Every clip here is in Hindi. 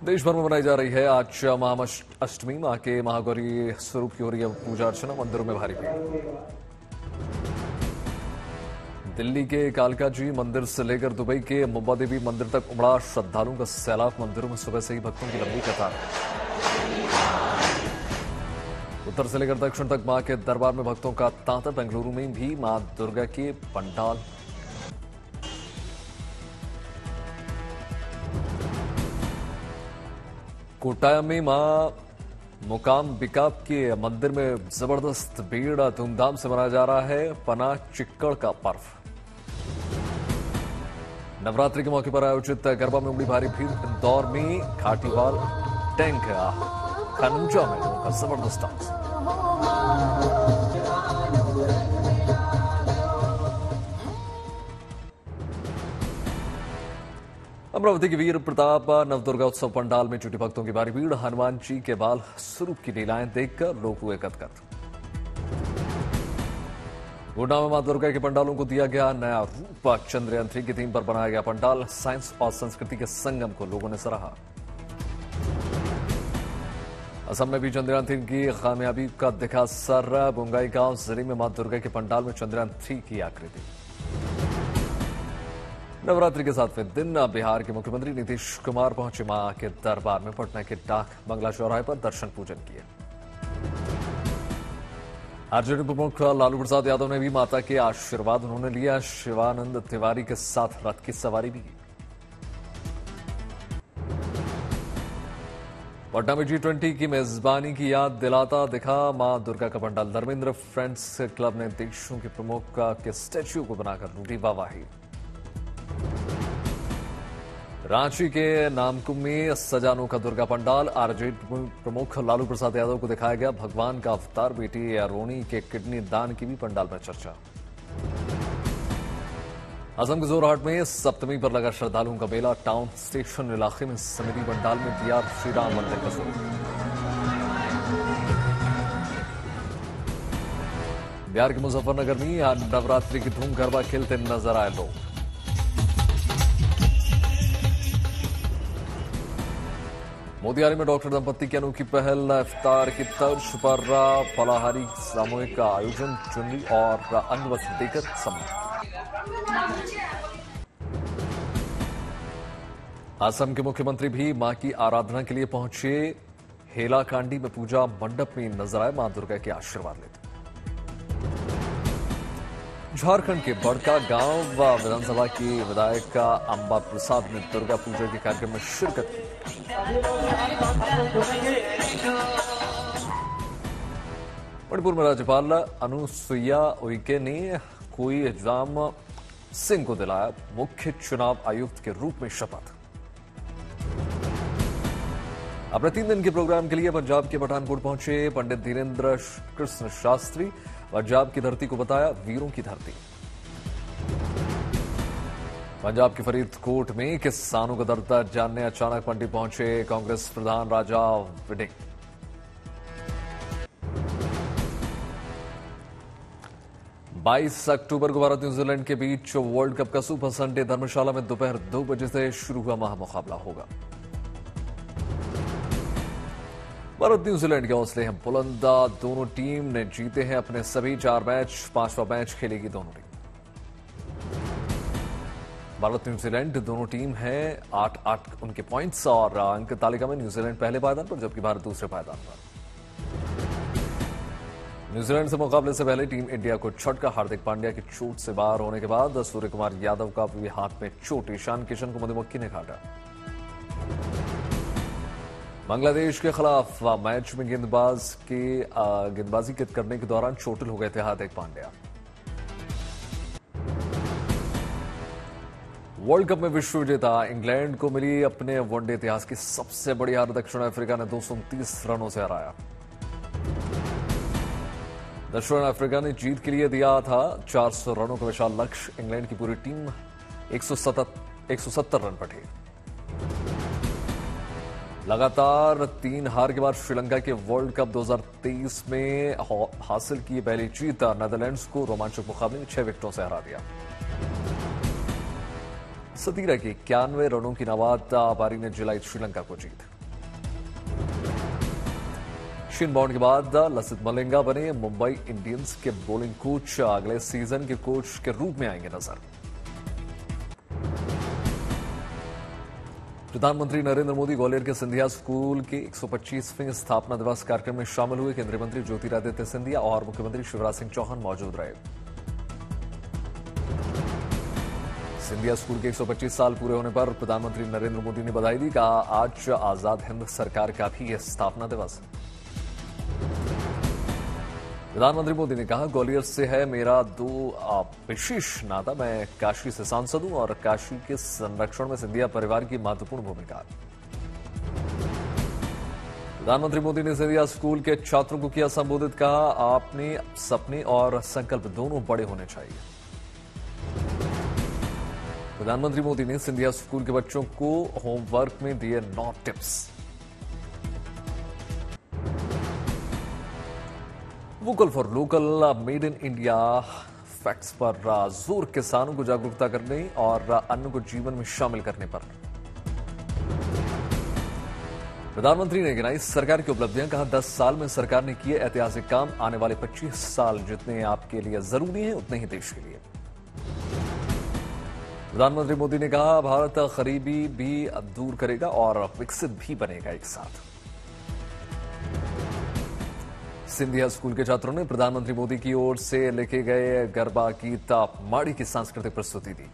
देश भर में मनाई जा रही है आज महाअष्टमी। मां के महागौरी स्वरूप की हो रही है पूजा अर्चना, मंदिरों में भारी भीड़। दिल्ली के कालका जी मंदिर से लेकर दुबई के मुंबा देवी मंदिर तक उमड़ा श्रद्धालुओं का सैलाब। मंदिरों में सुबह से ही भक्तों की लंबी कतार। उत्तर से लेकर दक्षिण तक मां के दरबार में भक्तों का तांता। बेंगलुरु में भी मां दुर्गा के पंडाल। कोटाया में मां मुकाम्बिका के मंदिर में जबरदस्त भीड़। धूमधाम से मनाया जा रहा है पना चिक्कड़ का पर्व। नवरात्रि के मौके पर आयोजित गरबा में उमड़ी भारी भीड़। इंदौर में घाटीवाल टैंक खनूजा में लोगों का जबरदस्त डांस। अमरावती के वीर प्रताप नवदुर्गा उत्सव पंडाल में जुटी भक्तों की भारी भीड़। हनुमान जी के बाल स्वरूप की लीलाएं देखकर लोग हुए गदगद। गुना में मां दुर्गा के पंडालों को दिया गया नया रूप। चंद्रयान 3 की थीम पर बनाया गया पंडाल। साइंस और संस्कृति के संगम को लोगों ने सराहा। असम में भी चंद्रयान 3 की कामयाबी का दिखा असर। बोंगाई गांव जिले में मां दुर्गा के पंडाल में चंद्रयान 3 की आकृति। नवरात्रि के 7वें दिन बिहार के मुख्यमंत्री नीतीश कुमार पहुंचे मां के दरबार में। पटना के डाक बंगला चौराहे पर दर्शन पूजन किए। आरजेडी प्रमुख लालू प्रसाद यादव ने भी माता के आशीर्वाद उन्होंने लिया। शिवानंद तिवारी के साथ रथ की सवारी भी की। पटना में G20 की मेजबानी की याद दिलाता दिखा मां दुर्गा का पंडाल। धर्मेंद्र फ्रेंड्स क्लब ने देशों के प्रमुख के स्टैच्यू को बनाकर लूटी वाहवाही। रांची के नामकुम में सजा अनोखा दुर्गा पंडाल। आरजेडी प्रमुख लालू प्रसाद यादव को दिखाया गया भगवान का अवतार। बेटी रोनी के किडनी दान की भी पंडाल में चर्चा। असम के जोरहाट में सप्तमी पर लगा श्रद्धालुओं का मेला। टाउन स्टेशन इलाके में समिति पंडाल में दिया श्री राम मंदिर का स्वरूप। बिहार के मुजफ्फरनगर में आज नवरात्रि की धूम गरबा खेलते नजर आए लोग। मोतिहारी में डॉक्टर दंपत्ति की अनोखी पहल। इफ्तार की तर्ज पर फलाहारी सामूहिक आयोजन। चुनरी और अन्य वस्त्र देकर सम्मान। असम के मुख्यमंत्री भी मां की आराधना के लिए पहुंचे। हेलाकांडी में पूजा मंडप में नजर आए मां दुर्गा के आशीर्वाद लेते। झारखंड के बड़का गांव विधानसभा की विधायक अंबा प्रसाद ने दुर्गा पूजा के कार्यक्रम में शिरकत की। मणिपुर में राज्यपाल अनुसुईया उइके ने कोई एग्जाम सिंह को दिलाया मुख्य चुनाव आयुक्त के रूप में शपथ। अपने 3 दिन के प्रोग्राम के लिए पंजाब के पठानकोट पहुंचे पंडित धीरेन्द्र कृष्ण शास्त्री। पंजाब की धरती को बताया वीरों की धरती। पंजाब के फरीदकोट में किसानों का दर्द जानने अचानक मंडी पहुंचे कांग्रेस प्रधान राजा विडिंग। बाईस अक्टूबर को भारत न्यूजीलैंड के बीच वर्ल्ड कप का सुपर संडे धर्मशाला में दोपहर 2 बजे से शुरू हुआ महामुकाबला होगा। भारत न्यूजीलैंड के हौसले हैं बुलंद। दोनों टीम ने जीते हैं अपने सभी 4 मैच। 5वां मैच खेलेगी दोनों टीम। भारत न्यूजीलैंड दोनों टीम है 8-8 उनके पॉइंट्स और अंक तालिका में न्यूजीलैंड पहले पायदान पर जबकि भारत दूसरे पायदान पर। न्यूजीलैंड से मुकाबले से पहले टीम इंडिया को झटका। हार्दिक पांड्या की चोट से बाहर होने के बाद सूर्य कुमार यादव का भी हाथ में चोट। ईशान किशन को मधुमक्खी ने काटा। बांग्लादेश के खिलाफ मैच में गेंदबाजी करने के दौरान चोटिल हो गए थे हार्दिक पांड्या। वर्ल्ड कप में विश्व विजेता इंग्लैंड को मिली अपने वनडे इतिहास की सबसे बड़ी हार। दक्षिण अफ्रीका ने 229 रनों से हराया। दक्षिण अफ्रीका ने जीत के लिए दिया था 400 रनों का विशाल लक्ष्य। इंग्लैंड की पूरी टीम 170 रन पर थी। लगातार 3 हार के बाद श्रीलंका के वर्ल्ड कप 2023 में हासिल की पहली जीत। नीदरलैंड्स को रोमांचक मुकाबले में 6 विकेटों से हरा दिया। सतीरा की 91 रनों की नवादा पारी ने जिलाई श्रीलंका को जीत। शिन बाउंड के बाद लसित मलिंगा बने मुंबई इंडियंस के बॉलिंग कोच, अगले सीजन के कोच के रूप में आएंगे नजर। प्रधानमंत्री नरेंद्र मोदी ग्वालियर के सिंधिया स्कूल के 125वें स्थापना दिवस कार्यक्रम में शामिल हुए। केंद्रीय मंत्री ज्योतिरादित्य सिंधिया और मुख्यमंत्री शिवराज सिंह चौहान मौजूद रहे। सिंधिया स्कूल के 125 साल पूरे होने पर प्रधानमंत्री नरेंद्र मोदी ने बधाई दी। कहा, आज आजाद हिंद सरकार का भी यह स्थापना दिवस। प्रधानमंत्री मोदी ने कहा, ग्वालियर से है मेरा दो विशेष नाता। मैं काशी से सांसद हूं और काशी के संरक्षण में सिंधिया परिवार की महत्वपूर्ण भूमिका। प्रधानमंत्री मोदी ने सिंधिया स्कूल के छात्रों को किया संबोधित। कहा, आपने सपने और संकल्प दोनों बड़े होने चाहिए। प्रधानमंत्री मोदी ने सिंधिया स्कूल के बच्चों को होमवर्क में दिए 9 tips. Vocal for local, made in India facts पर जोर, किसानों को जागरूकता करने और अन्न को जीवन में शामिल करने पर। प्रधानमंत्री ने गिनाई सरकार की उपलब्धियां। कहा, 10 साल में सरकार ने किए ऐतिहासिक काम। आने वाले 25 साल जितने आपके लिए जरूरी हैं उतने ही देश के लिए। प्रधानमंत्री मोदी ने कहा, भारत गरीबी भी दूर करेगा और विकसित भी बनेगा एक साथ। सिंधिया स्कूल के छात्रों ने प्रधानमंत्री मोदी की ओर से लिखे गए गरबा गीत माड़ी की सांस्कृतिक प्रस्तुति दी।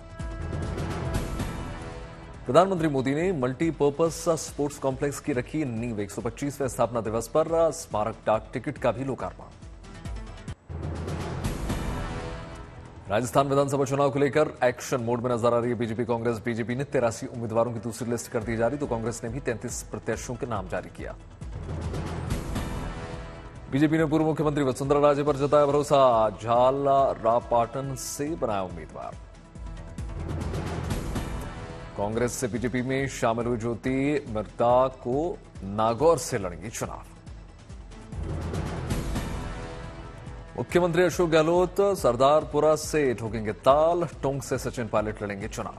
प्रधानमंत्री मोदी ने मल्टीपर्पज स्पोर्ट्स कॉम्प्लेक्स की रखी नींव। 125वें स्थापना दिवस पर स्मारक डाक टिकट का भी लोकार्पण। राजस्थान विधानसभा चुनाव को लेकर एक्शन मोड में नजर आ रही है बीजेपी कांग्रेस। बीजेपी ने 83 उम्मीदवारों की दूसरी लिस्ट कर दी जारी, तो कांग्रेस ने भी 33 प्रत्याशियों के नाम जारी किया। बीजेपी ने पूर्व मुख्यमंत्री वसुंधरा राजे पर जताया भरोसा। झालरापाटन से बनाया उम्मीदवार। कांग्रेस से बीजेपी में शामिल हुई ज्योति मिर्दा को नागौर से लड़ेंगी चुनाव। मुख्यमंत्री अशोक गहलोत सरदारपुरा से ठोकेंगे ताल। टोंक से सचिन पायलट लड़ेंगे चुनाव।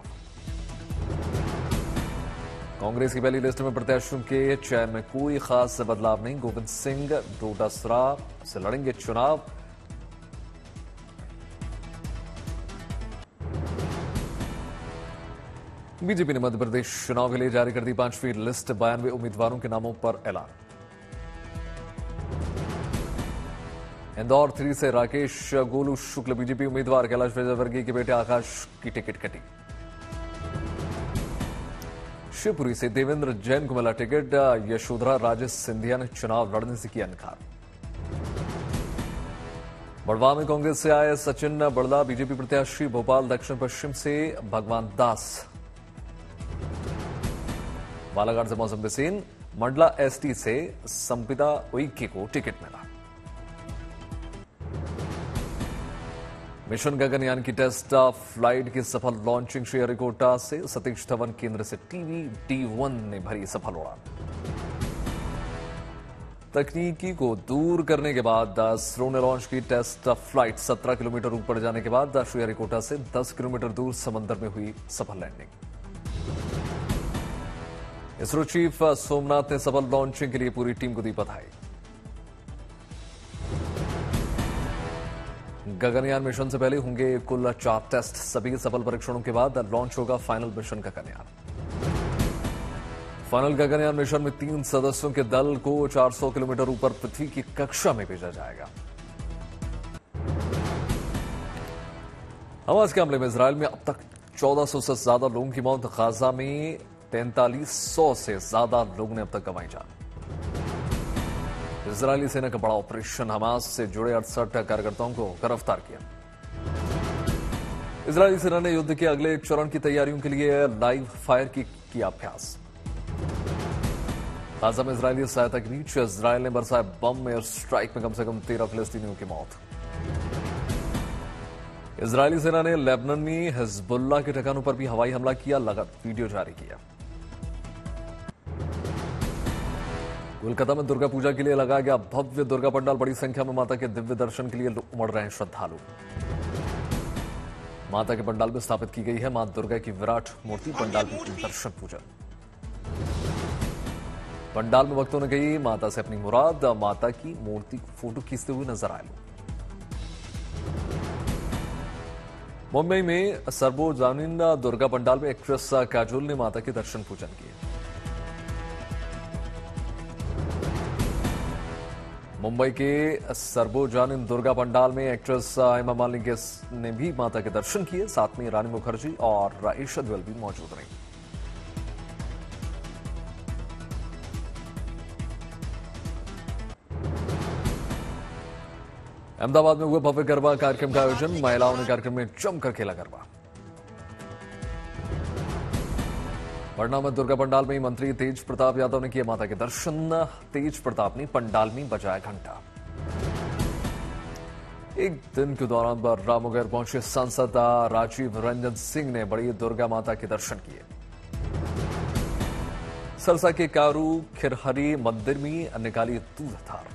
कांग्रेस की पहली लिस्ट में प्रत्याशियों के चयन में कोई खास बदलाव नहीं। गोविंद सिंह डोडासरा से लड़ेंगे चुनाव। बीजेपी ने मध्य प्रदेश चुनाव के लिए जारी कर दी 5वीं लिस्ट। 92 उम्मीदवारों के नामों पर ऐलान। इंदौर 3 से राकेश गोलू शुक्ल बीजेपी उम्मीदवार। कैलाश विजयवर्गीय के बेटे आकाश की टिकट कटी। शिवपुरी से देवेंद्र जैन को मिला टिकट। यशोधरा राजे सिंधिया ने चुनाव लड़ने से किया इनकार। बड़वा में कांग्रेस से आए सचिन बड़ला बीजेपी प्रत्याशी। भोपाल दक्षिण पश्चिम से भगवान दास। बालाघाट से मौसम बिसेन। मंडला एसटी से संपिता उइके को टिकट मिला। मिशन गगनयान की टेस्ट फ्लाइट की सफल लॉन्चिंग। श्रीहरिकोटा से सतीश धवन केंद्र से टीवी D1 ने भरी सफल उड़ान। तकनीकी को दूर करने के बाद इसरो ने लॉन्च की टेस्ट फ्लाइट। 17 किलोमीटर ऊपर जाने के बाद श्रीहरिकोटा से 10 किलोमीटर दूर समंदर में हुई सफल लैंडिंग। इसरो चीफ सोमनाथ ने सफल लॉन्चिंग के लिए पूरी टीम को दी बधाई। गगनयान मिशन से पहले होंगे कुल 4 टेस्ट। सभी सफल परीक्षणों के बाद लॉन्च होगा final mission Gaganyaan. Final Gaganyaan mission में 3 सदस्यों के दल को 400 किलोमीटर ऊपर पृथ्वी की कक्षा में भेजा जाएगा। हमास के हमले में इजरायल में अब तक 1400 से ज्यादा लोगों की मौत। गाजा में 4300 से ज्यादा लोगों ने अब तक गंवाई जान। इजरायली सेना का बड़ा ऑपरेशन। हमास से जुड़े 68 कार्यकर्ताओं को गिरफ्तार किया। इजरायली सेना ने युद्ध के अगले चरण की तैयारियों के लिए लाइव फायर की किया अभ्यास। गाजा में इजरायली सहायता के बीच इजरायल ने बरसाए बम। एयर स्ट्राइक में कम से कम 13 फिलिस्तीनियों की मौत। इजरायली सेना ने लेबनान में हिजबुल्लाह के ठिकानों पर भी हवाई हमला किया। लगातार वीडियो जारी किया। कोलकाता में दुर्गा पूजा के लिए लगाया गया भव्य दुर्गा पंडाल। बड़ी संख्या में माता के दिव्य दर्शन के लिए उमड़ रहे हैं श्रद्धालु। माता के पंडाल में स्थापित की गई है मां दुर्गा की विराट मूर्ति। पंडाल में दर्शन पूजन। पंडाल में भक्तों ने कही माता से अपनी मुराद। माता की मूर्ति को फोटो खींचते हुए नजर आए लोग। मुंबई में सर्वजनीन दुर्गा पंडाल में एक्ट्रेस काजोल ने माता के दर्शन पूजन किए। मुंबई के सर्वजनीन दुर्गा पंडाल में एक्ट्रेस हेमा मालिनी ने भी माता के दर्शन किए। साथ में रानी मुखर्जी और ईशा दुबे भी मौजूद रही। अहमदाबाद में हुए भव्य गरबा कार्यक्रम का आयोजन। महिलाओं ने कार्यक्रम में जमकर खेला गरबा। पटना में दुर्गा पंडाल में मंत्री तेज प्रताप यादव ने किए माता के दर्शन। तेज प्रताप ने पंडाल में बजाया घंटा। एक दिन के दौरान रामनगर पहुंचे सांसद राजीव रंजन सिंह ने बड़ी दुर्गा माता के दर्शन किए। सरसा के कारू खिरहरी मंदिर में निकाली दूध धार।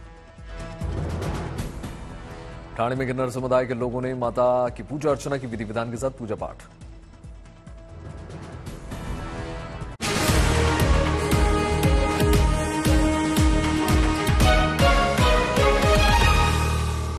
ठाणे में किन्नर समुदाय के लोगों ने माता की पूजा अर्चना की विधि विधान के साथ पूजा पाठ।